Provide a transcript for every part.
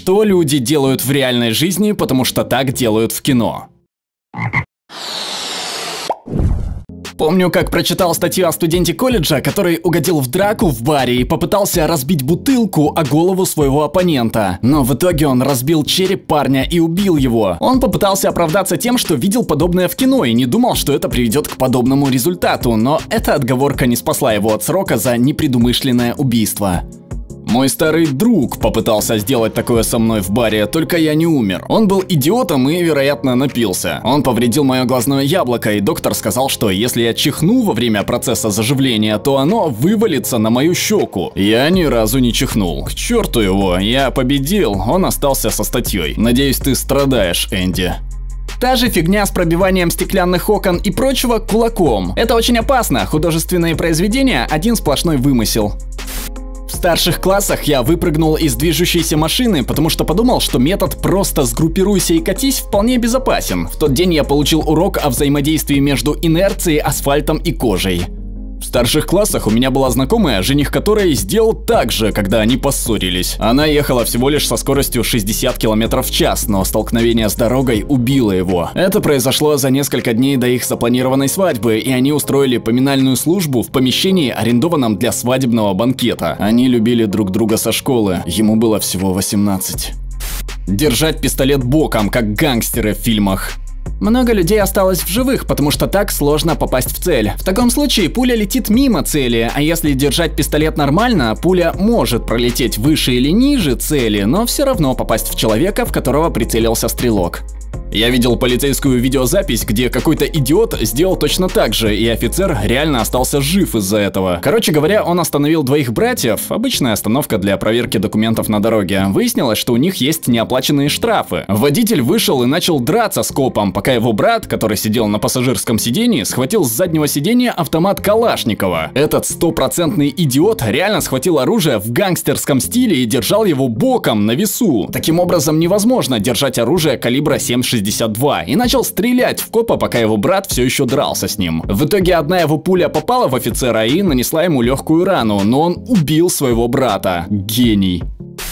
Что люди делают в реальной жизни, потому что так делают в кино. Помню, как прочитал статью о студенте колледжа, который угодил в драку в баре и попытался разбить бутылку о голову своего оппонента. Но в итоге он разбил череп парня и убил его. Он попытался оправдаться тем, что видел подобное в кино и не думал, что это приведет к подобному результату, но эта отговорка не спасла его от срока за непредумышленное убийство. Мой старый друг попытался сделать такое со мной в баре, только я не умер. Он был идиотом и, вероятно, напился. Он повредил мое глазное яблоко, и доктор сказал, что если я чихну во время процесса заживления, то оно вывалится на мою щеку. Я ни разу не чихнул. К черту его, я победил, он остался со статьей. Надеюсь, ты страдаешь, Энди. Та же фигня с пробиванием стеклянных окон и прочего кулаком. Это очень опасно, художественные произведения – один сплошной вымысел. В старших классах я выпрыгнул из движущейся машины, потому что подумал, что метод «просто сгруппируйся и катись» вполне безопасен. В тот день я получил урок о взаимодействии между инерцией, асфальтом и кожей. В старших классах у меня была знакомая, жених которой сделал так же, когда они поссорились. Она ехала всего лишь со скоростью 60 км в час, но столкновение с дорогой убило его. Это произошло за несколько дней до их запланированной свадьбы, и они устроили поминальную службу в помещении, арендованном для свадебного банкета. Они любили друг друга со школы, ему было всего 18. Держать пистолет боком, как гангстеры в фильмах. Много людей осталось в живых, потому что так сложно попасть в цель. В таком случае пуля летит мимо цели, а если держать пистолет нормально, пуля может пролететь выше или ниже цели, но все равно попасть в человека, в которого прицелился стрелок. Я видел полицейскую видеозапись, где какой-то идиот сделал точно так же, и офицер реально остался жив из-за этого. Короче говоря, он остановил двоих братьев, обычная остановка для проверки документов на дороге. Выяснилось, что у них есть неоплаченные штрафы. Водитель вышел и начал драться с копом, пока его брат, который сидел на пассажирском сидении, схватил с заднего сиденья автомат Калашникова. Этот стопроцентный идиот реально схватил оружие в гангстерском стиле и держал его боком на весу. Таким образом, невозможно держать оружие калибра 7,62 и начал стрелять в копа, пока его брат все еще дрался с ним. В итоге одна его пуля попала в офицера и нанесла ему легкую рану, но он убил своего брата. Гений.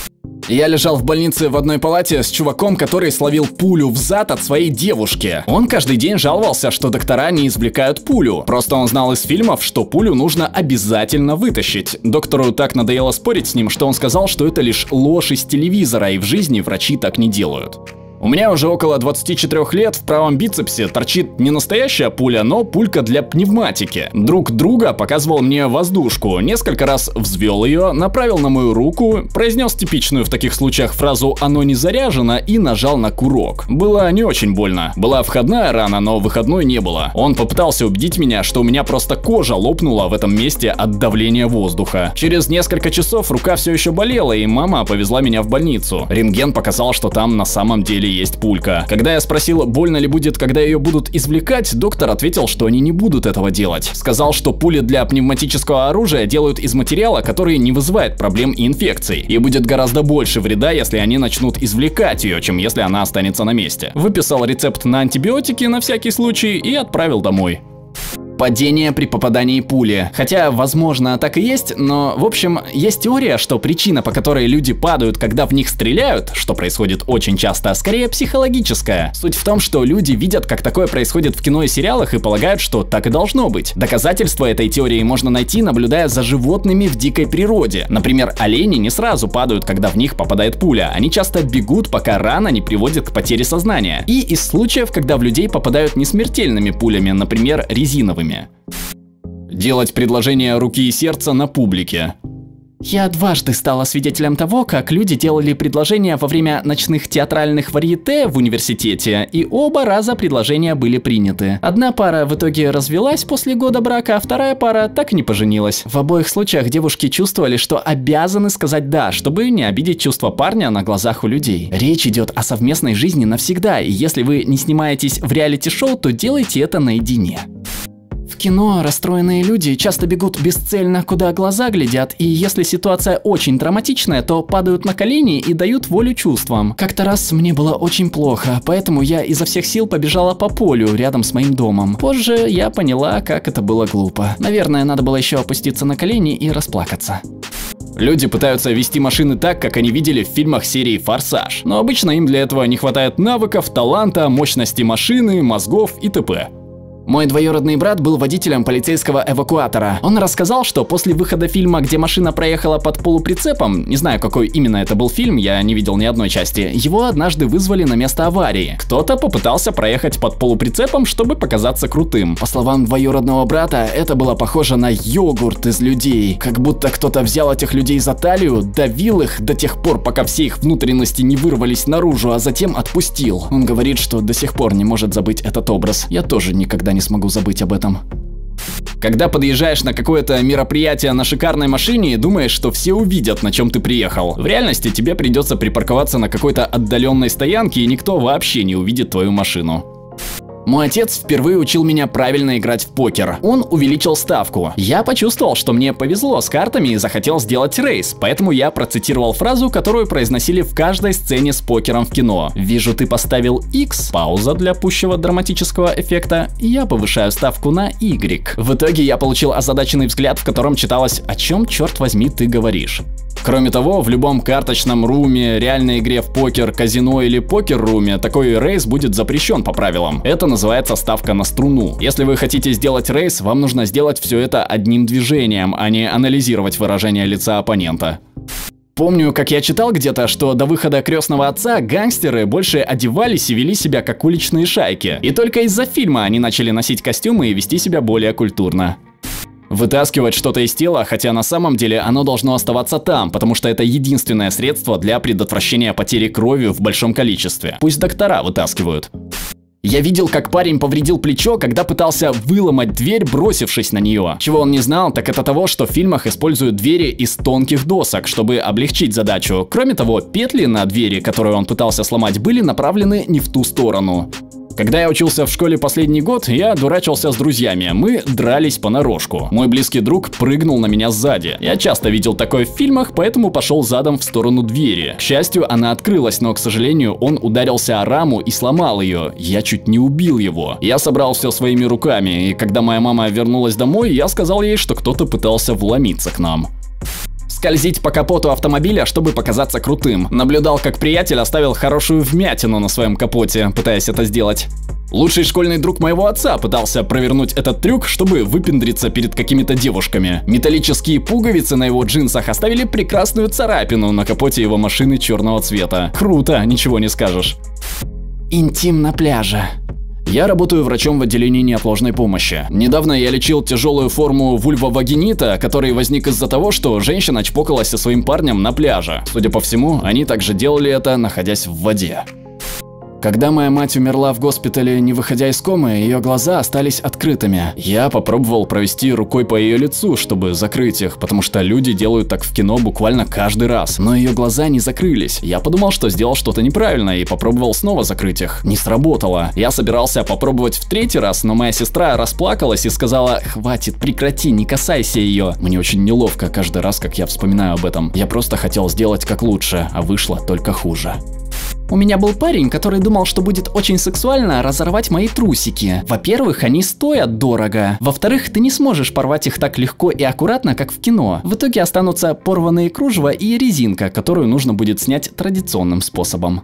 Я лежал в больнице в одной палате с чуваком, который словил пулю в зад от своей девушки. Он каждый день жаловался, что доктора не извлекают пулю. Просто он знал из фильмов, что пулю нужно обязательно вытащить. Доктору так надоело спорить с ним, что он сказал, что это лишь ложь из телевизора, и в жизни врачи так не делают. У меня уже около 24 лет, в правом бицепсе торчит не настоящая пуля, но пулька для пневматики. Друг друга показывал мне воздушку, несколько раз взвел ее, направил на мою руку, произнес типичную в таких случаях фразу «оно не заряжено» и нажал на курок. Было не очень больно. Была входная рана, но выходной не было. Он попытался убедить меня, что у меня просто кожа лопнула в этом месте от давления воздуха. Через несколько часов рука все еще болела, и мама повезла меня в больницу. Рентген показал, что там на самом деле есть пулька. Когда я спросил, больно ли будет, когда ее будут извлекать, доктор ответил, что они не будут этого делать. Сказал, что пули для пневматического оружия делают из материала, который не вызывает проблем и инфекций. И будет гораздо больше вреда, если они начнут извлекать ее, чем если она останется на месте. Выписал рецепт на антибиотики на всякий случай и отправил домой. Падение при попадании пули. Хотя, возможно, так и есть, но, в общем, есть теория, что причина, по которой люди падают, когда в них стреляют, что происходит очень часто, скорее психологическая. Суть в том, что люди видят, как такое происходит в кино и сериалах, и полагают, что так и должно быть. Доказательства этой теории можно найти, наблюдая за животными в дикой природе. Например, олени не сразу падают, когда в них попадает пуля. Они часто бегут, пока рана не приводит к потере сознания. И из случаев, когда в людей попадают не смертельными пулями, например, резиновыми. Делать предложение руки и сердца на публике. Я дважды стала свидетелем того, как люди делали предложения во время ночных театральных варьете в университете, и оба раза предложения были приняты. Одна пара в итоге развелась после года брака, а вторая пара так и не поженилась. В обоих случаях девушки чувствовали, что обязаны сказать «да», чтобы не обидеть чувства парня на глазах у людей. Речь идет о совместной жизни навсегда, и если вы не снимаетесь в реалити-шоу, то делайте это наедине. В кино расстроенные люди часто бегут бесцельно, куда глаза глядят, и если ситуация очень драматичная, то падают на колени и дают волю чувствам. Как-то раз мне было очень плохо, поэтому я изо всех сил побежала по полю рядом с моим домом. Позже я поняла, как это было глупо. Наверное, надо было еще опуститься на колени и расплакаться. Люди пытаются вести машины так, как они видели в фильмах серии «Форсаж». Но обычно им для этого не хватает навыков, таланта, мощности машины, мозгов и т.п. Мой двоюродный брат был водителем полицейского эвакуатора. Он рассказал, что после выхода фильма, где машина проехала под полуприцепом, не знаю, какой именно это был фильм, я не видел ни одной части, его однажды вызвали на место аварии. Кто-то попытался проехать под полуприцепом, чтобы показаться крутым. По словам двоюродного брата, это было похоже на йогурт из людей. Как будто кто-то взял этих людей за талию, давил их до тех пор, пока все их внутренности не вырвались наружу, а затем отпустил. Он говорит, что до сих пор не может забыть этот образ. Я тоже никогда не смогу забыть об этом. Когда подъезжаешь на какое-то мероприятие на шикарной машине и думаешь, что все увидят, на чем ты приехал, в реальности тебе придется припарковаться на какой-то отдаленной стоянке, и никто вообще не увидит твою машину. Мой отец впервые учил меня правильно играть в покер. Он увеличил ставку. Я почувствовал, что мне повезло с картами и захотел сделать рейс, поэтому я процитировал фразу, которую произносили в каждой сцене с покером в кино. «Вижу, ты поставил X», пауза для пущего драматического эффекта, я повышаю ставку на Y. В итоге я получил озадаченный взгляд, в котором читалось: «О чем, черт возьми, ты говоришь?». Кроме того, в любом карточном руме, реальной игре в покер, казино или покер-руме такой рейс будет запрещен по правилам. Это называется ставка на струну. Если вы хотите сделать рейс, вам нужно сделать все это одним движением, а не анализировать выражение лица оппонента. Помню, как я читал где-то, что до выхода «Крестного отца» гангстеры больше одевались и вели себя как уличные шайки. И только из-за фильма они начали носить костюмы и вести себя более культурно. Вытаскивать что-то из тела, хотя на самом деле оно должно оставаться там, потому что это единственное средство для предотвращения потери крови в большом количестве. Пусть доктора вытаскивают. Я видел, как парень повредил плечо, когда пытался выломать дверь, бросившись на нее. Чего он не знал, так это того, что в фильмах используют двери из тонких досок, чтобы облегчить задачу. Кроме того, петли на двери, которые он пытался сломать, были направлены не в ту сторону. Когда я учился в школе последний год, я дурачился с друзьями. Мы дрались понарошку. Мой близкий друг прыгнул на меня сзади. Я часто видел такое в фильмах, поэтому пошел задом в сторону двери. К счастью, она открылась, но, к сожалению, он ударился о раму и сломал ее. Я чуть не убил его. Я собрал все своими руками, и когда моя мама вернулась домой, я сказал ей, что кто-то пытался вломиться к нам. Скользить по капоту автомобиля, чтобы показаться крутым. Наблюдал, как приятель оставил хорошую вмятину на своем капоте, пытаясь это сделать. Лучший школьный друг моего отца пытался провернуть этот трюк, чтобы выпендриться перед какими-то девушками. Металлические пуговицы на его джинсах оставили прекрасную царапину на капоте его машины черного цвета. Круто, ничего не скажешь. Интим на пляже. Я работаю врачом в отделении неотложной помощи. Недавно я лечил тяжелую форму вульвовагинита, который возник из-за того, что женщина чпокалась со своим парнем на пляже. Судя по всему, они также делали это, находясь в воде. Когда моя мать умерла в госпитале, не выходя из комы, ее глаза остались открытыми. Я попробовал провести рукой по ее лицу, чтобы закрыть их, потому что люди делают так в кино буквально каждый раз. Но ее глаза не закрылись. Я подумал, что сделал что-то неправильно, и попробовал снова закрыть их. Не сработало. Я собирался попробовать в третий раз, но моя сестра расплакалась и сказала: «Хватит, прекрати, не касайся ее». Мне очень неловко каждый раз, как я вспоминаю об этом. Я просто хотел сделать как лучше, а вышло только хуже. У меня был парень, который думал, что будет очень сексуально разорвать мои трусики. Во-первых, они стоят дорого. Во-вторых, ты не сможешь порвать их так легко и аккуратно, как в кино. В итоге останутся порванные кружева и резинка, которую нужно будет снять традиционным способом.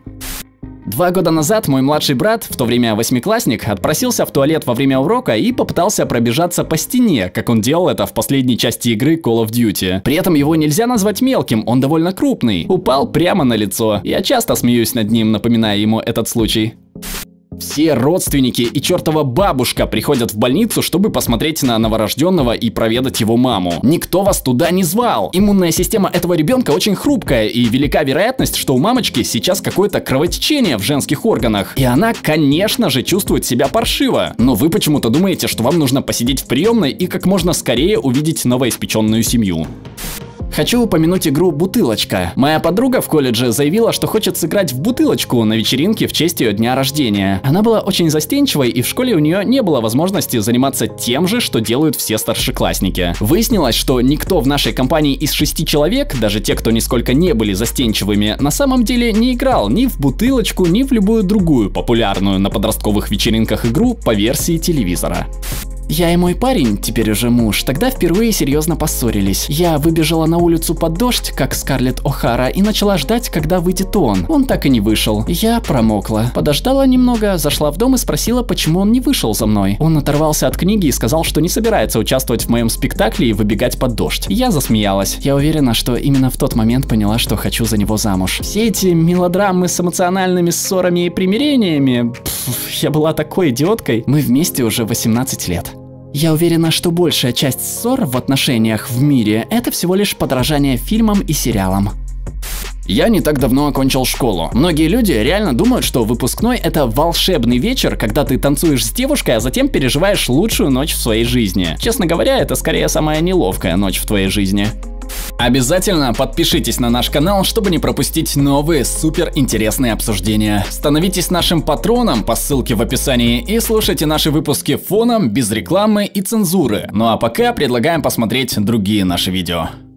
2 года назад мой младший брат, в то время 8-классник, отпросился в туалет во время урока и попытался пробежаться по стене, как он делал это в последней части игры Call of Duty. При этом его нельзя назвать мелким, он довольно крупный. Упал прямо на лицо. Я часто смеюсь над ним, напоминая ему этот случай. Все родственники и чертова бабушка приходят в больницу, чтобы посмотреть на новорожденного и проведать его маму. Никто вас туда не звал. Иммунная система этого ребенка очень хрупкая, и велика вероятность, что у мамочки сейчас какое-то кровотечение в женских органах. И она, конечно же, чувствует себя паршиво. Но вы почему-то думаете, что вам нужно посидеть в приемной и как можно скорее увидеть новоиспеченную семью. Хочу упомянуть игру «Бутылочка». Моя подруга в колледже заявила, что хочет сыграть в бутылочку на вечеринке в честь ее дня рождения. Она была очень застенчивой, и в школе у нее не было возможности заниматься тем же, что делают все старшеклассники. Выяснилось, что никто в нашей компании из 6 человек, даже те, кто нисколько не были застенчивыми, на самом деле не играл ни в бутылочку, ни в любую другую популярную на подростковых вечеринках игру по версии телевизора. Я и мой парень, теперь уже муж, тогда впервые серьезно поссорились. Я выбежала на улицу под дождь, как Скарлетт О'Хара, и начала ждать, когда выйдет он. Он так и не вышел. Я промокла. Подождала немного, зашла в дом и спросила, почему он не вышел за мной. Он оторвался от книги и сказал, что не собирается участвовать в моем спектакле и выбегать под дождь. Я засмеялась. Я уверена, что именно в тот момент поняла, что хочу за него замуж. Все эти мелодрамы с эмоциональными ссорами и примирениями... я была такой идиоткой. Мы вместе уже 18 лет. Я уверена, что большая часть ссор в отношениях в мире – это всего лишь подражание фильмам и сериалам. Я не так давно окончил школу. Многие люди реально думают, что выпускной – это волшебный вечер, когда ты танцуешь с девушкой, а затем переживаешь лучшую ночь в своей жизни. Честно говоря, это скорее самая неловкая ночь в твоей жизни. Обязательно подпишитесь на наш канал, чтобы не пропустить новые супер интересные обсуждения. Становитесь нашим патроном по ссылке в описании и слушайте наши выпуски фоном, без рекламы и цензуры. Ну а пока предлагаем посмотреть другие наши видео.